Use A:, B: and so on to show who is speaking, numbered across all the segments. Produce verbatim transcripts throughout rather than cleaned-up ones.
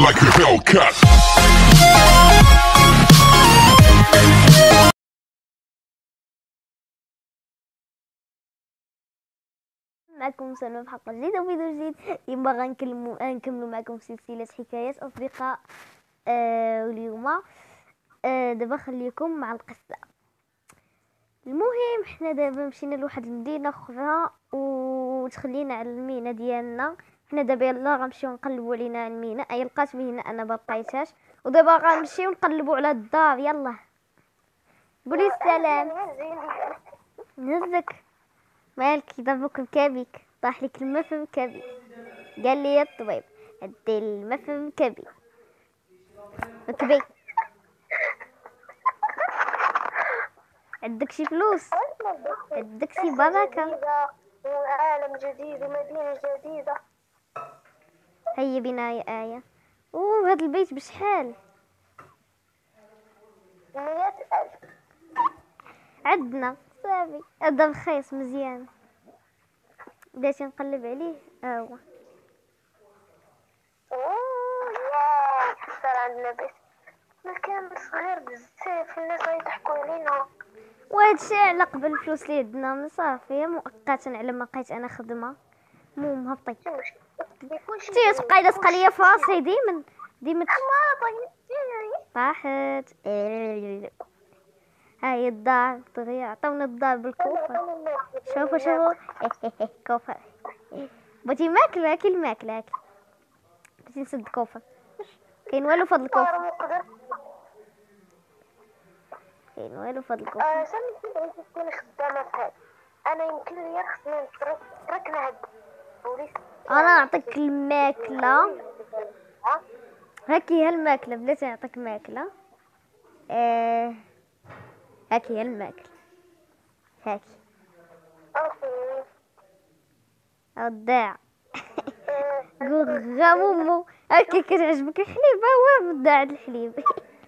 A: like a Hellcat.
B: معكم سلمى في حلقة جديدة وفيديو جديد. اليوم باغا نكلمو نكملو معكم سلسلة حكايات أصدقاء. آه واليوم آه دابا خليكم مع القصة. المهم حنا دابا مشينا لواحد المدينة أخرى وتخلينا على المينا ديالنا. حنا دابا يلا غنمشيو نقلبو علينا المينا، اي لقات مينا انا ملقيتهاش، ودابا غنمشيو نقلبو على الدار. يلا قولي السلام. نهزك مالك ضربك مكابيك، طاح لك الماء في مكابي. قال لي يا الطبيب ادي الماء في مكابي مكبي. عندك شي فلوس؟ عندك شي بركة؟
C: وعالم جديد ومدينة جديدة.
B: هيا بنا يا آية. اوه هاد البيت بشحال؟
C: مية ألف.
B: عندنا صافي، هذا رخيص مزيان. بديت نقلب عليه. ها هو.
C: اوه ياه صار عندنا بيت، مكان صغير بزاف، الناس غيضحكوا علينا.
B: وهادشي على قبل الفلوس اللي عندنا من صافي مؤقتا على ما لقيت انا خدمه. مو مهبطي تي تبقاي لاصقه ليا في راسي ديما ديما طاحت. هاي الدار دغيا عطاونا الدار بالكوفر. شوفوا شوفوا كوفر. بغيتي ماكله كل ماكله هاكي. بغيتي نسد كوفر كاين والو فضل الكوفر، كاين والو فضل الكوفر.
C: اه سامي تكون خدامة في هاد، انا يمكن لي خصني نترك تركنا هاد البوليس.
B: انا نعطيك الماكله هاكي، هي الماكله بلاتي نعطيك ماكله. آه هاكي هي الماكله هاكي
C: اوكي
B: الداع. غا مومو هاكي كتعجبك الحليب، ها هو الداع الحليب.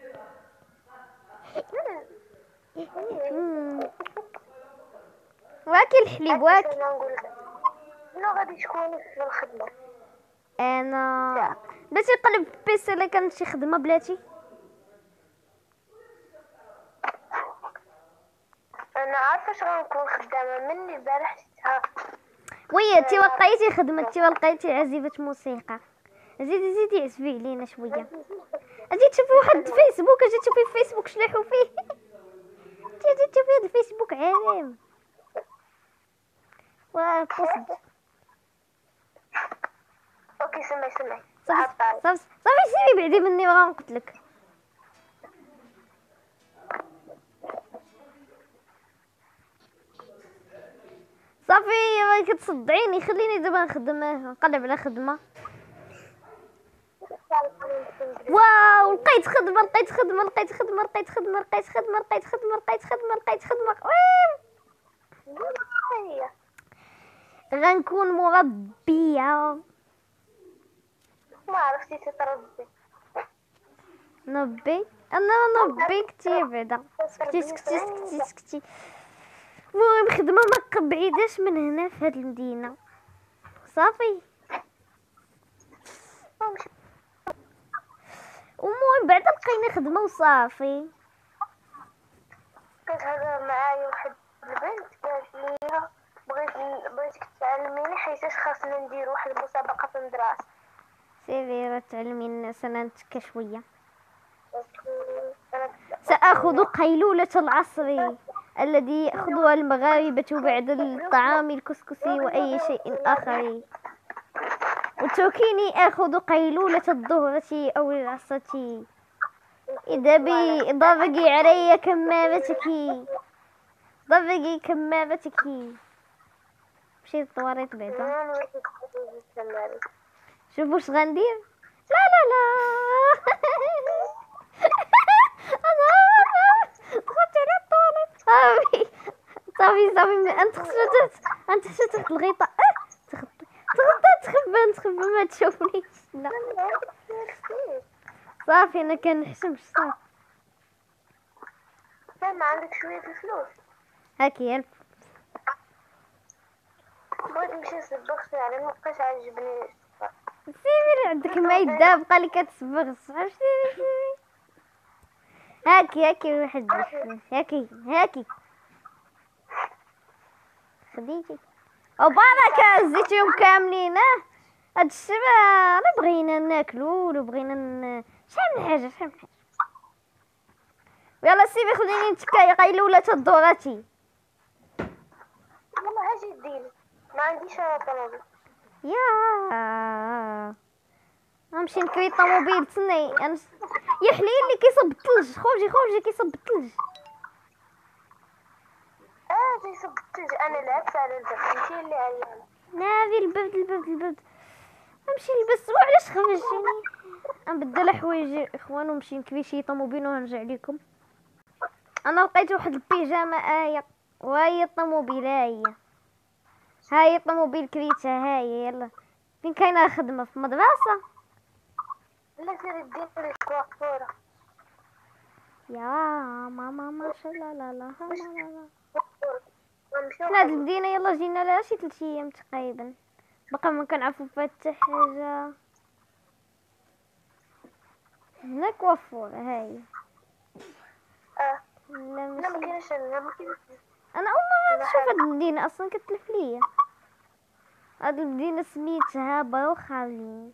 B: واكل الحليب واكل.
C: شنو غادي تكوني في الخدمة؟
B: انا بلاتي نقلب في بيسي الا كانت شي خدمه بلاتي.
C: انا عارفه اش غنكون خدامه مني البارح شفتها.
B: وي تي لقيتي خدمه، تي لقيتي عازفه موسيقى. زيدي زيدي عزفي علينا شويه. اجي تشوفي واحد فيسبوك، اجي تشوفي في فيسبوك شلاحو فيه. تي تشوفي هاد الفيسبوك عالم وبوست.
C: اوكي سمعي سمعي
B: صافي صافي صافي سيري بعدي مني بغا نقتلك. صافي ما كتصدعيني، خليني دابا نخدم نقلب على خدمه. واو لقيت خدمه لقيت خدمه لقيت خدمه لقيت خدمه لقيت خدمه لقيت خدمه لقيت خدمه لقيت خدمه. غنكون مربيه.
C: ما عرفتي تتربي.
B: نبي انا نبي كتير بعدا. سكتي سكتي سكتي سكتي. المهم خدمه ما بعيداش من هنا في هاد المدينه. صافي المهم بعدا لقينا خدمه وصافي.
C: كتهضر معايا واحد البنت قالت لي بغيت بغيتك تعلميني حيتاش خاصنا ندير واحد المسابقه في المدرسه.
B: سيري راه تعلمي الناس انا نتكا شويه. ساخذ قيلوله العصر الذي ياخذها المغاربه بعد الطعام الكسكسي واي شيء اخر، وتركيني اخذ قيلوله الظهر او العصر. اذا بي اذا بقي علي كمامتك ضرقي كمامتك. مشيت طواريط بعدا. شوف واش غندير. لا لا لا. انا دخلت على الطواليت. صافي صافي صافي انت خشيت انت خشيت تحت الغيطه. تخبى تخبى تخبى تخبى ما تشوفنيش. لا صافي انا كنحشمش. صافي
C: ما عندك شويه الفلوس
B: هاكي هي.
C: بغيت نمشي نصبغ شعري مابقاش عاجبني الصفر.
B: سيري عندك ما يدا بقى لي كتصبغ الصحاب. سيري سيري هاكي هاكي واحد هاكي هاكي خديتي وبركة زيتهم كاملين. اه هاد الشباب راه بغينا ناكلو ولا بغينا ن... شحال من حاجه شحال من حاجه. يلا سيبي خليني نتكاي غايله ولا تدوراتي.
C: ماما هاجي ديري ما عنديش طوموبيل.
B: يا غنمشي نكري طوموبيل. تسني انا يا حليلي كيصب الثلج. خرجي خرجي كيصب الثلج.
C: اه تيصب الثلج. انا لعبت على الباب انتي اللي عيانه.
B: نافي البرد البرد البرد. نمشي نلبس. وعلاش خرجتيني؟ نبدل حوايجي اخوان ونمشي نكري شي طوموبيل ونرجع لكم. انا لقيت واحد البيجامه ايه وهي الطوموبيل. هاهي هاهي الطوموبيل كريتها. هاهي يلا فين كاينه خدمه في مدرسه.
C: لا سيري ديري كوافوره.
B: يا ماما ما شاء الله. لا لا لا لا.
C: ونمشيو
B: حنا هاد المدينه يلا جينا لها شي ثلاث ايام تقريبا. بقى ما كنعرفوا فيها حتى حاجه. هنا كوافوره. هاهي
C: اه
B: لا
C: لا ما
B: ماشي.
C: كاينش. لا ما كاينش.
B: انا اول مره نشوف هاد المدينه اصلا كتلف ليا. هاد المدينه سميتها بروخالي.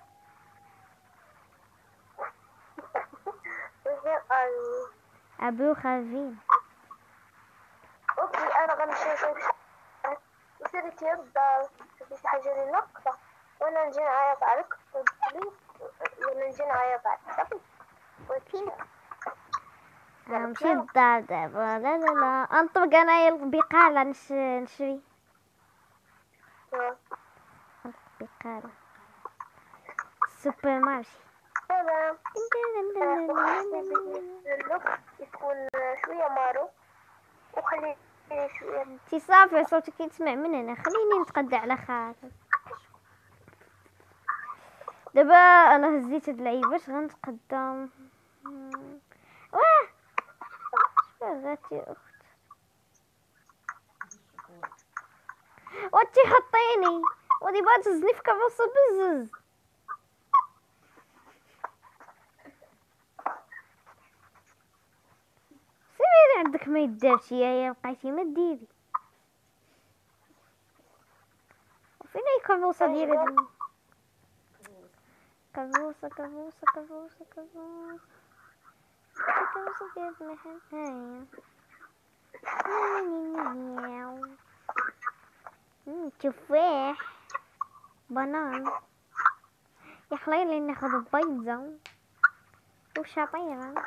C: وهي قال
B: ابو خالفين.
C: اوكي انا غنمشي نشوف وسيري تي الدار شوفي شي حاجه لي ناقصه وانا نجي نعيط عليك وتقولي ولا نجي نعيط عليك صافي. وكي
B: نمشي للدار دابا. لا لا لا انطلق انايا البقاله نش... نشري بقاله سوبر مارشي.
C: سلام. اللوك يكون شويه مارو وخلي شويه.
B: تي صافي صوتك يتسمع من هنا. خليني نتقدى على خاطر. دابا انا هزيت هاد العيبات غنتقدم. واه شبغاتي اخت وانتي خطيني ودي بغات تهزني في كابوسه بزز. سيري عندك ما يدارتي يا بقيتي ما ديري. فين هي الكابوسه ديالي هاد كابوسه كابوسه كابوسه كابوسه كابوسه ديال المحل. هاهي مم، تفاح بنان. يا حليلي ناخذ بيضة وشطيرة.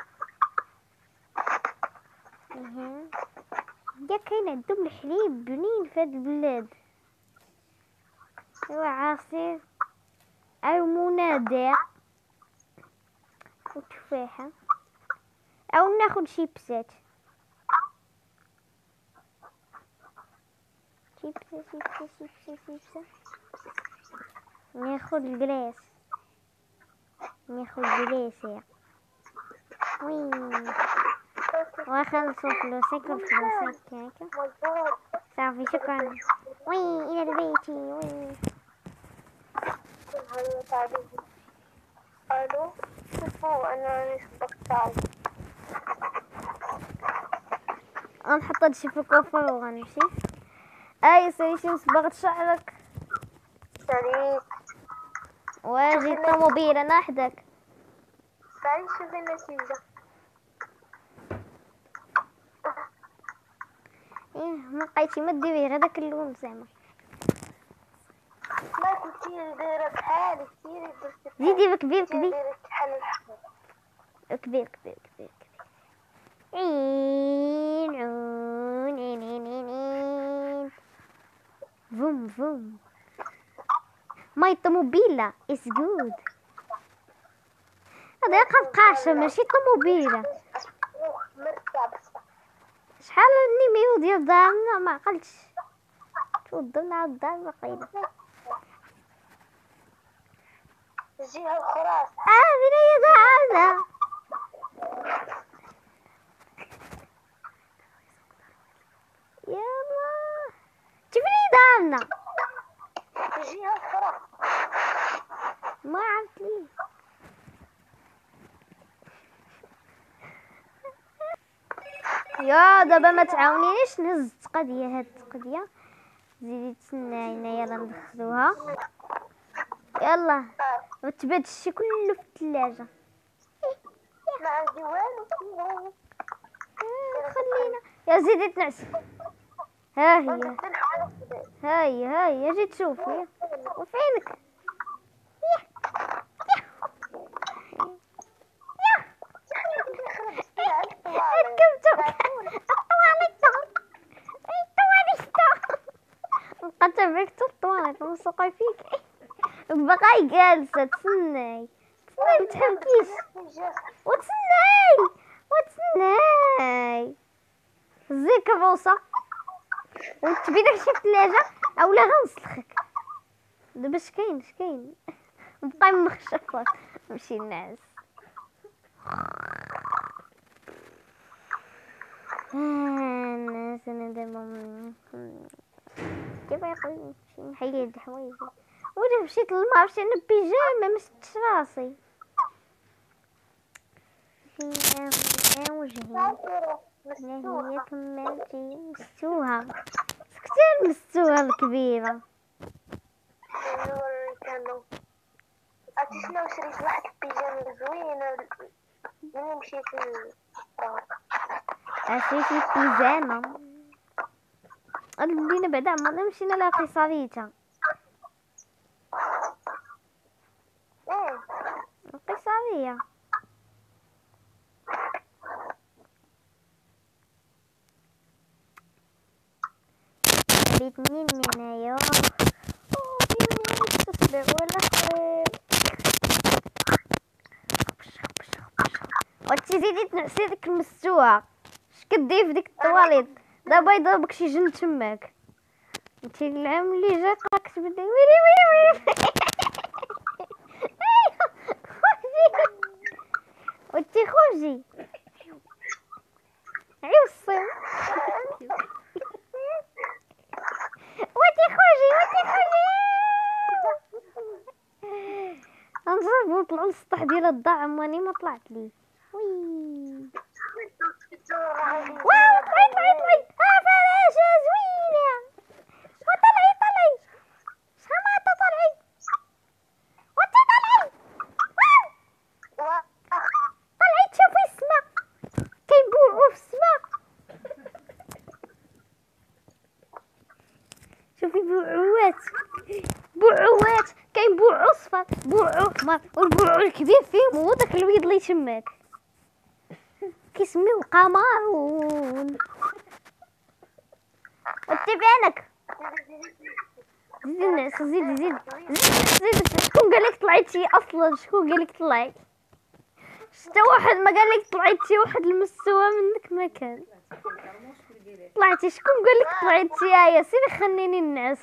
B: اها يا كاين عندهم الحليب بنين في هاد البلاد. ايوا عصير او منادع وتفاحة او ناخذ شيبسات. شيبسة شيبسة شيبسة شيبسة. ناخذ الجلاس ناخذ جلاسة. وي وخلصوا فلوسك وفلوسك هكا صافي شكرا. وي الى البيت. وي
C: الو شوفوا انا راني صبغت شعري.
B: غنحط هادشي في الكوفر وغنمشي. اي سيري صبغت شعرك.
C: شريك
B: واجي الطوموبيل انا حداك.
C: تعالي شوفي النتيجة.
B: ايه ما لقيتي ما ديري غير داك اللون زعما.
C: ما كنتي دايرة بحالك سيري درتي
B: زيدي بكبير كبير
C: دايرة بحال الحمام.
B: كبير كبير كبير كبير. عين عون عين عين عين عين. فوم فوم. ماي طوموبيلا is good. هذا قد قاشة ماشي طوموبيلة.
C: مرتاع بس
B: شحال النيميرو ديال دارنا ما عقلتش. توضلنا على الدار بقينا.
C: الجهة الأخرى
B: اه فين هي دارنا؟ يلا شوفي لي دارنا.
C: الجهة الأخرى
B: يا دابا ما تعاونينيش نهز التقضيه، هاد التقضيه زيدي تسناي هنايا راه ندخلوها. يلا وتبات الشي كله في الثلاجه.
C: ما عندي والو.
B: آه، خلينا يا زيدي تنعس. ها هي ها هي ها هي جيت شوفي وفينك. ركبتو بقات بك الطواليت نسوقي فيك. بقاي جالسه تسناي تسناي متحركيش وتسناي وتسناي زيك الروسه وتبي داكشي في الثلاجه اولا غنسلخك دابا. شكاين شكاين بقاي مخشفات نمشي الناس. الناس انا دابا كيف يقول نمشي نحيد الحوايج. ولا مشيت للماء مشيت انا بيجامه مشتش راسي في وجهي. لا هي كملتي مستوها سكتي مستوها الكبيره.
C: عرفتي شنو شريت واحد البيجامه زوينه ملي مشيت للفراق.
B: عشريتي بيجامه اللي بعدا عمرنا مشينا لها قيصريتها.
C: ايه
B: القيصريه بيتنين من هنايا. تصبر ولا خير. وانتي زيدي تنعسي ديك المستوى اش كدير في ديك الطواليط دابا يضربك شي جن تماك. انتي العام اللي جا راك تبداي ويلي ويلي ويلي. وانتي خرجي عيوصي وانتي خرجي وانتي خرجي. غنجربو نطلعو للسطح ديال الدار عمرني ما طلعت ليه. وي واو طلعي طلعي طلعي. ها فراشة زوينة وطلعي طلعي شماتة طلعي وانتي طلعي واو طلعي تشوفي السما كيبوعو في السما. شوفي بوعوات بوعوات كاين بوعو صفر بوعو احمر والبوعو الكبير فيهم هو داك البيض اللي تماك كيسميوه قمرون. وتبانك زيد الناس زيد زيد زيد زيد. شكون قالك طلعتي اصلا؟ شكون قالك طلعي؟ شتا واحد ما قالك طلعتي واحد المستوى منك ما كان طلعتي. شكون قالك طلعتي؟ يا سيري خليني ننعس.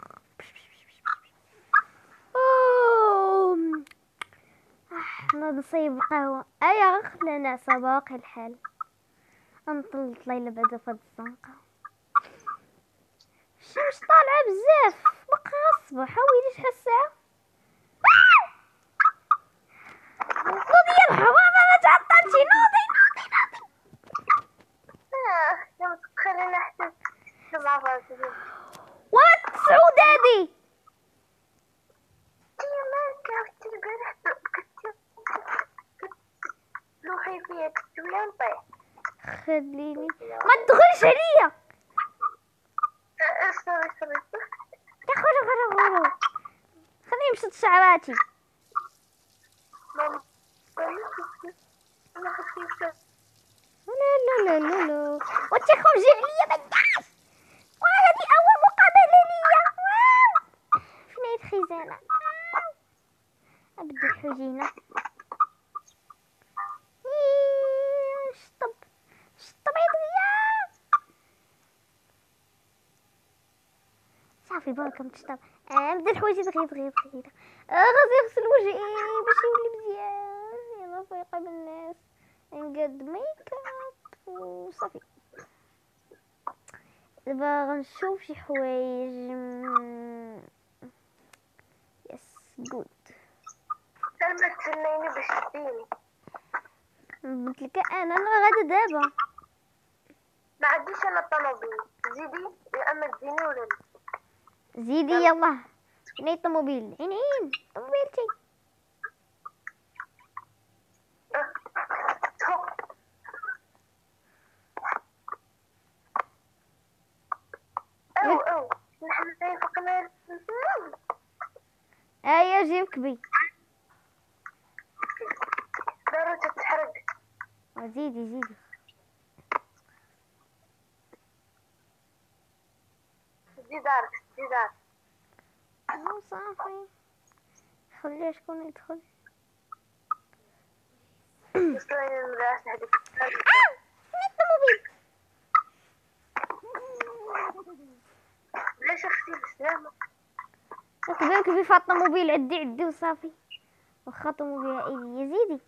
B: نوض نصيب قهوة. ايا غير خلينا نعسى باقي الحال. نطل طليلة بعدا فهاد الزنقة. الشمس طالعة بزاف بقى الصباح. ويلي شحال الساعة؟ نوضي يا الحوامة ما تعطلتي. نوضي نوضي نوضي.
C: خلينا نحسب مع بعض.
B: وات سعودادي
C: روحي فيها كتبنا نطيح.
B: خليني ما تدخلش عليا.
C: سوري سوري
B: يا خرج خرج خرج خليني مشط شعراتي.
C: ماما انا خفيفة.
B: لا لا لا لا وانتي خرجي عليا بداش. وهذه اول مقابلة ليا. واو فين هي الخزانة؟ ابدا الحزينة. شطب شطب عيطيا صافي بركة متشطب. نبدا الحوايج دغيا دغيا دغيا. غادي نغسل وجهي باش يولي مزيان. يلا فايقة بالناس نقاد ميك اب وصافي. دابا غنشوف شي حوايج. يس جود.
C: سلمى تسنيني باش تديني.
B: قلت لك انا انا غادا دابا
C: ما عنديش انا الطوموبيل، زيدي يا اما تديني ولا لا.
B: زيدي يلا. فين هي الطوموبيل؟ عين عين طوموبيلتي.
C: او او نحن فقنا
B: ايا جيبك بي.
C: ضروري تتحرق.
B: زيدي زيدي.
C: دي دارك دي دارك.
B: مو صافي، خلي شكون يدخل.
C: وشوين المدرسة هذيك.
B: اه الطوموبيل.
C: ليش اختي بالسلامة؟
B: كبير كبير فات الطوموبيل. عدي عدي وصافي. واخا طوموبيل عائلية. زيدي.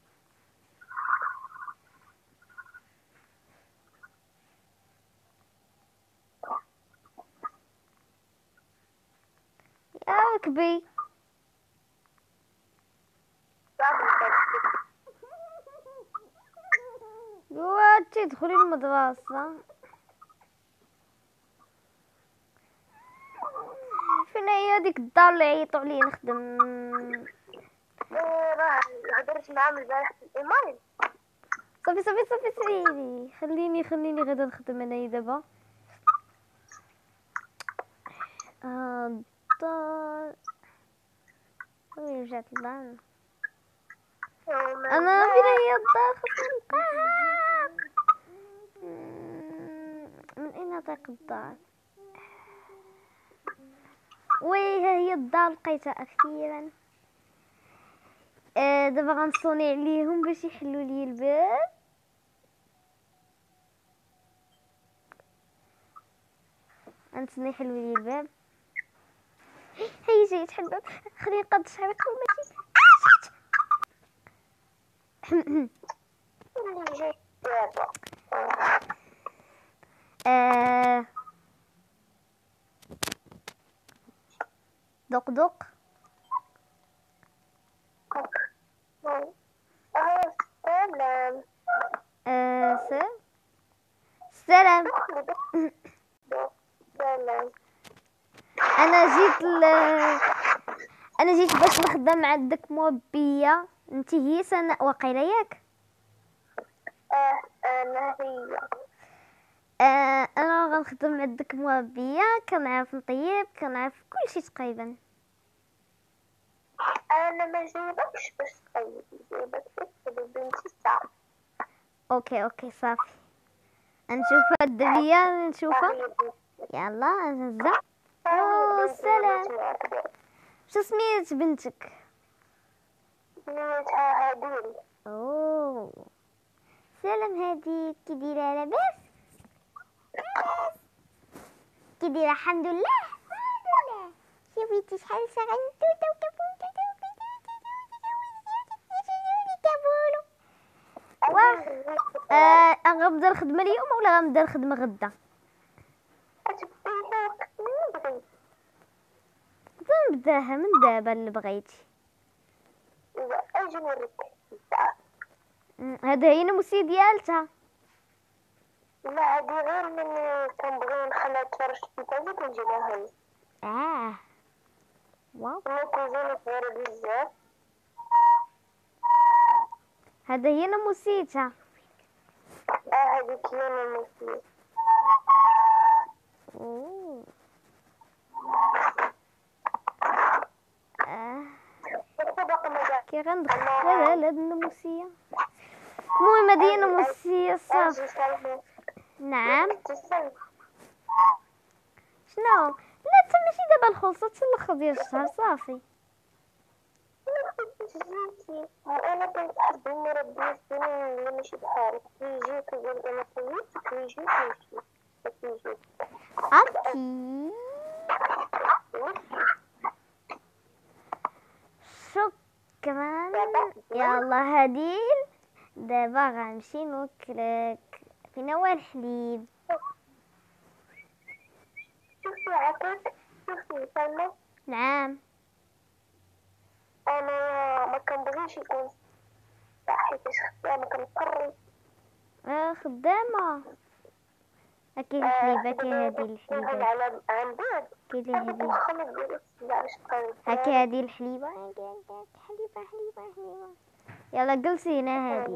B: يا كبي. واتي تدخلي المدرسة. فين هي هذيك الدار اللي عيطوا عليا نخدم؟
C: ايه راه هدرت معاهم البارح في الايميل.
B: صافي صافي صافي صافي. خليني خليني غدا نخدم انايا دابا. آه الدار. وين رجعت الدار؟ انا فين هي الدار؟ خصني نلقاها. من اين طريق الدار؟ وي ها هي الدار لقيتها اخيرا. آه دابا غنصوني عليهم باش يحلوا لي الباب. غنتسنى يحلوا لي الباب. هي جاي تحل الباب. خليني نقاد شعرك ماشي. آه دق دق.
C: سلام.
B: آه سلام. سلام.
C: سلام.
B: انا جيت ل... انا جيت باش نخدم عندك موبية. انت هي سناء واقيلا ياك؟
C: اه انا هي.
B: آه انا غنخدم عندك موبية. كنعرف نطيب كنعرف كلشي تقريبا.
C: انا ما جايبكش باش تطيب، جايبك تكتب بنتي الساعة.
B: اوكي اوكي صافي. نشوف الدنيا نشوفها. يلا نهزها. اوه سلام. شو سميت بنتك؟
C: سميتها هديل.
B: اوه سلام. هادي كي دايره لاباس؟ لاباس. كي دايره؟ الحمد لله الحمد لله. شوفيتي شحال سغنتو تو كبوتو تو كبولو. واه آه غنبدا الخدمه اليوم ولا غنبدا الخدمه غدا؟ نبداها من دابا اللي بغيتي.
C: اجي نوريك الساعة.
B: هذا هي النموسي ديالتها.
C: لا هادي غير من كنبغي نخليها تفرج في التلفزيون ونجيبها هي.
B: اه واو.
C: انا كوزينة صغيرة بزاف.
B: هذا هي نموسيتها.
C: اه هاديك هي المثلية.
B: اوه اه كي غندخلها لهاد النموسية. المهم هادي هي النموسية صافي. نعم شنو؟ لا حتى ماشي دابا الخلصة حتى الاخر ديال الشهر صافي.
C: انا كنت حاب نربي السنين اللي ماشي بحالك كيجي كيقول انا كويس كيجي كيمشي كيجي.
B: اوكي شكرا. يلا هديل دابا غنمشي نوكلك. فين هو الحليب؟
C: شوفي عافاك شوفي سلمى.
B: نعم
C: انا ما كنبغيش يكون صحي فاش خدامة كنقري.
B: آه خدامة. هاكي الحليبة، كي هادي الحليبة،
C: على عن بعد
B: كي لي هادي،
C: خلص ديال السبعة شقايق.
B: هاكي هادي الحليبة، هاكي هاكي هاكي حليبة حليبة حليبة. يلا جلسي هنا هادي.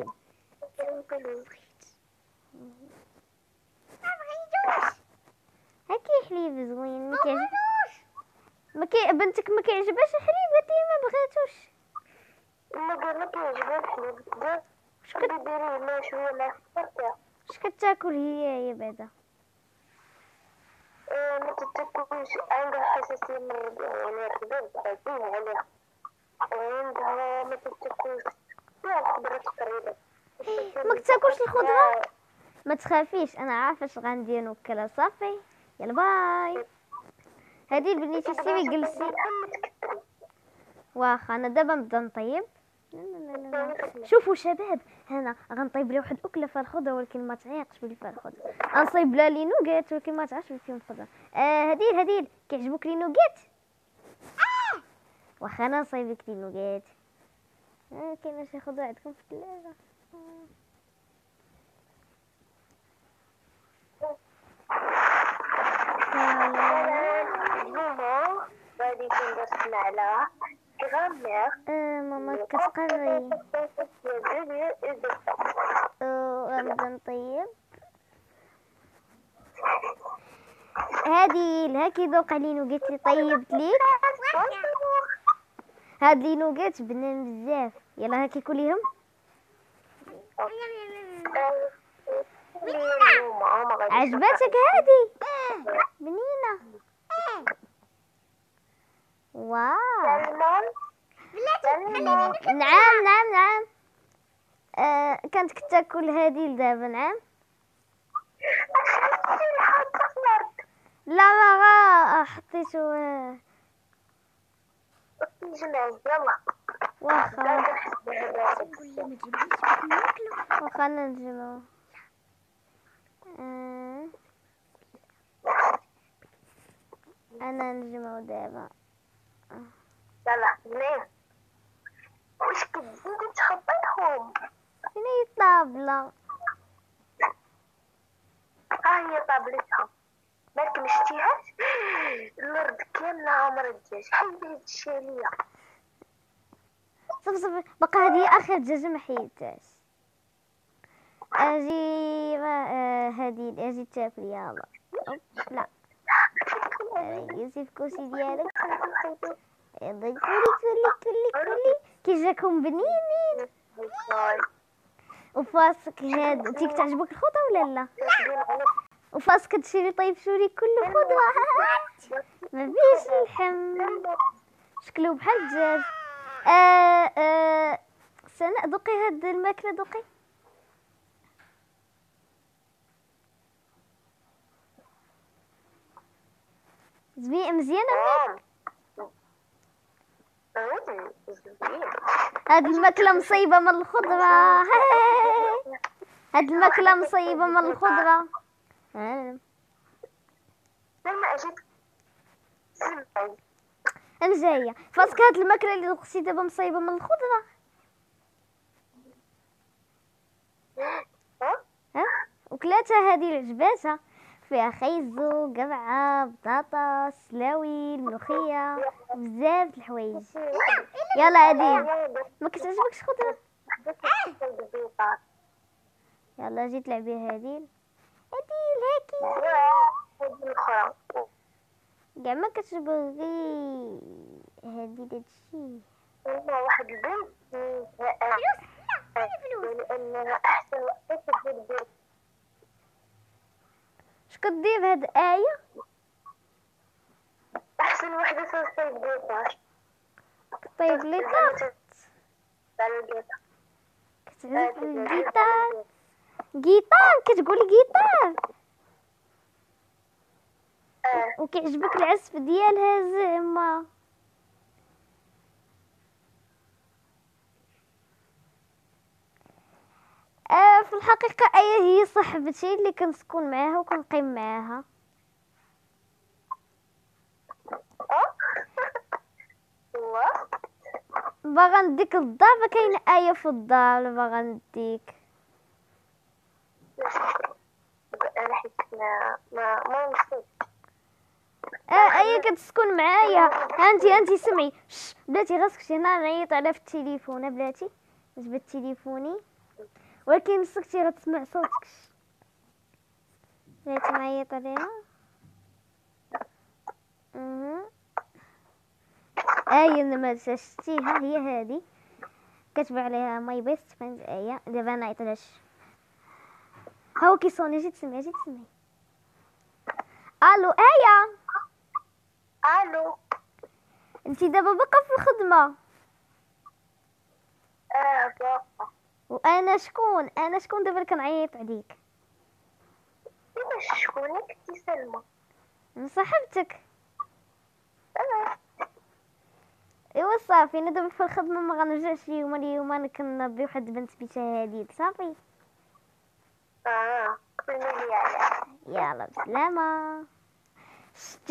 B: هاكي حليب زوين، ما كيعجبش، ما كي بنتك ما كيعجبهاش الحليب، قالت لي ما بغاتوش.
C: ما قال لك يعجبها الحليب بزاف. شكون ديريه ما شويه مع السكر.
B: اش كتاكل هي هي بعدا؟
C: آه، ما تتاكلش، عندها حساسيه من الربيع، يعني الربيع بعديه عليها، وعندها ما تتاكلش كاع الخضرات تقريبا.
B: ما كتاكلش الخضره؟ ما تخافيش، انا عارفه اش غندير نوكلها صافي. يلا باي. هادي بنيتي سيبي جلسي. واخا انا دابا نبدا نطيب. لا لا لا لا. شوفوا شباب، هنا غنطيب لي واحد الاكله فيها الخضره ولكن ما تعيقش بلي فيها الخضره. غنصايب لها لي نوغيت ولكن ما تعرفش بلي فيهم الخضره. آه هديل هديل كيعجبوك لي نوغيت؟ اه واخا انا نصايبك لي نوغيت. آه كاينه شي خضره عندكم في الثلاجه؟ آه.
C: ماما غادي ندرس على غرامير.
B: آه ماما كتقري. آه غنبدا نطيب. هادي هاكي ذوق علي نوغيت اللي طيبت ليك. هاد لي نوغيت بنان بزاف. يلا هاكي كليهم. عجبتك هادي؟ بنينه. واو. نعم نعم نعم. آه كانت كتاكل هادي لدابا. نعم. لا ما غا حطيتو.
C: يلا
B: واخا واخا ننجمو. آه. انا نجمو دابا.
C: يلا زين. واش كتزيدي تخبطهم؟
B: فين هي الطابلة؟
C: ها هي طابلتها، مالك مشتيهاش؟ الارض كامله عامره الدجاج. حيدي هاد الشاليه.
B: صافي صافي باقا هادي اخر دجاجة ما حيدتهاش. اجي آه هادي اجي تاكلي. يلا أوب. لا جلسي في الكرسي ديالك. يلا كولي كولي كولي كولي كي جاكم بنينين. وفاسك هاد تيك تعجبك الخضره ولا لا؟ وفاسك تشري طيب شوري كله خضره. ما فيش اللحم، شكله بحال الدجاج. آه آه سناء ذوقي هاد الماكله ذوقي. زوين مزيانه. هاد الماكله مصيبه من الخضره. هاد الماكله مصيبه من الخضره. انا جايه فاسك. هاد الماكله اللي ذقتي دابا مصيبه من الخضره. ها وكلاتها هادي العجباتها، فيها خيزو قرعه بطاطا سلاوي ملوخيه بزاف د الحوايج. يلا هادي ما كتعجبكش خضره؟ يلا جيت تلعبي هادي هادي هاكي كاع ما كتبغي هادي داكشي.
C: واحد البنت لانها احسن وقت تدير.
B: اش كدير بهاد الآية؟
C: احسن وحده تصايب الجيتار.
B: طيب لي طاقت كتعزف الجيتار. جيتار كتقولي جيتار.
C: اه
B: وكيعجبك العزف ديالها زعما؟ آه في الحقيقة آية هي صاحبتي اللي كنسكن معاها وكنقيم معاها. باغا نديك للدار، ما كاينه آية في الدار باغا نديك.
C: انا حيت ما ما ما نسيت.
B: اه هي كتسكن معايا. هانتي هانتي سمعي. شش بلاتي غير سكتي، هنا نعيط عليها في التليفون. ها بلاتي جبت تليفوني، ولكن سكتي غتسمع صوتك. شش. بلاتي نعيط عليها. اها اي انا ما شفتيها، هي هذه كتب عليها ماي بيست فريند. ايه دابا نعيط علاش. ها هو كيصوني. جي تسمعي جي تسمعي. الو ايه
C: الو.
B: انتي دابا باقا في الخدمه؟
C: اه باقا.
B: وانا شكون؟ انا شكون دابا اللي كنعيط عليك؟
C: كيفاش شكونك انتي سلمى؟
B: انا صاحبتك.
C: اه.
B: ايوا صافي، انا دابا في الخدمه ما غنرجعش اليوم. اليوم انا كنربي واحد البنت بيتها هاديك. صافي
C: اه قولي لي عليها.
B: يلا بسلامه. شتي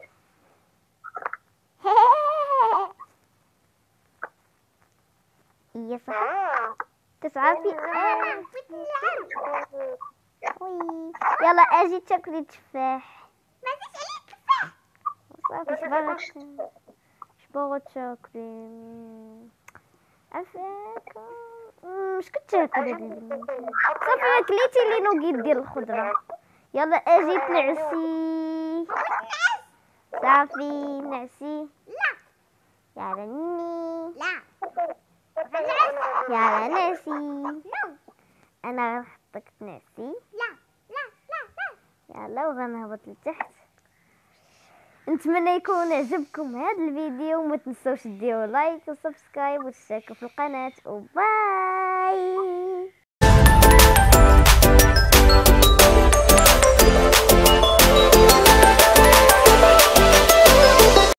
B: يا صاحبي
C: اه
B: كتعرفي. آه. وي يلا اجي تاكلي تفاح. ما عنديش عليك تفاح. صافي شبارك شباغا تاكلي؟ عفاك مش كتاكلي هاد البنت. صافي ما كليتي لي نوغيت ديال الخضره. يلا اجي تنعسي. صافي نعسي. لا يلا ني. لا يلا نعسي. انا غنحطك تنعسي. لا لا لا لا يلا وغنهبط لتحت. نتمنى يكون عجبكم هذا الفيديو، وما تنسوش ديروا لايك وسبسكرايب وتشتركوا في القناه. وباي.